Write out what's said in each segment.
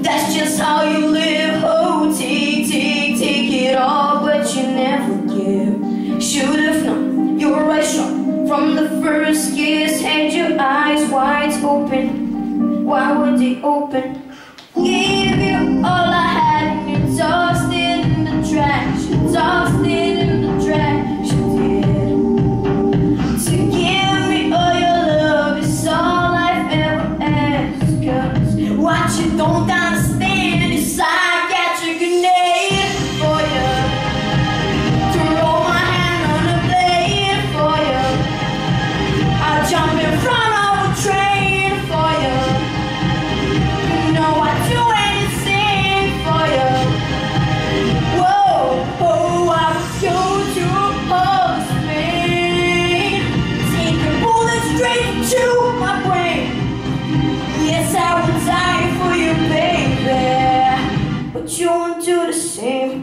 That's just how you live. Oh, take it all, but you never give. Should've known you were right strong from the first kiss. Had your eyes wide open, why were they open? Gave you all I had and you tossed it in the trash. You tossed it in the trash, you did. To give me all your love is all I've ever asked. 'Cause what you don't understand is I got your grenade for you. Throw my hand on the blade for you. I'll jump in front of a train for you. You know I'd do anything for you. Whoa, oh, I would go to a pulse pain, take a bullet straight to my brain. Yes, I would die for you, baby, but you won't do the same.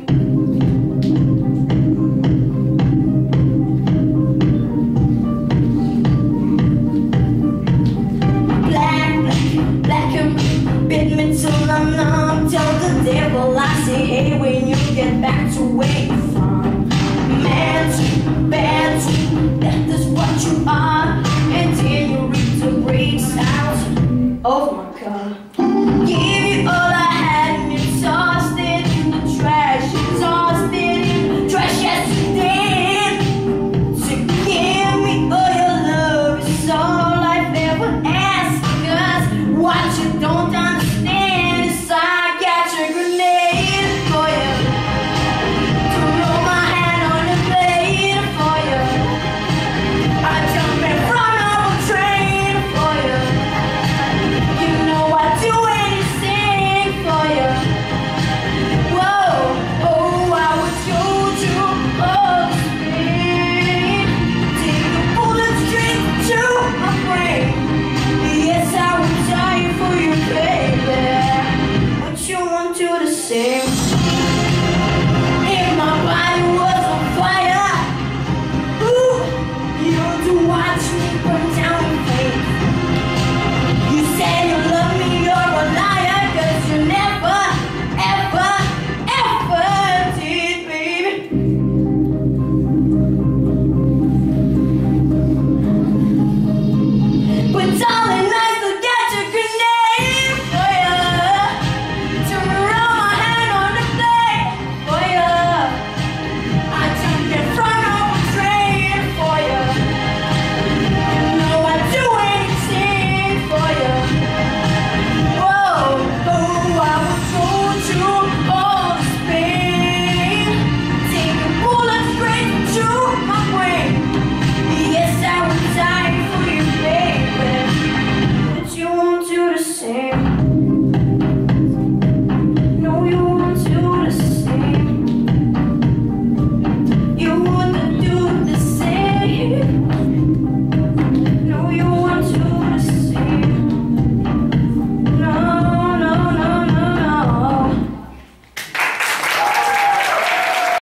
Black and bit me till I'm numb. Tell the devil I say hey when you get back to where you're from. Man too, bad too, that is what you are. And then you reap the breaks out of my car. Give you all I had and you tossed it in the trash. You tossed it in the trash, yes you did. To give me all your love is all I've ever asked. 'Cause what you